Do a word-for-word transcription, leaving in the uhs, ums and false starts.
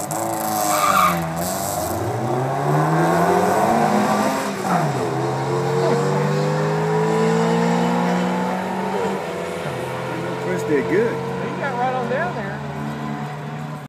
Chris did good. He got right on down there.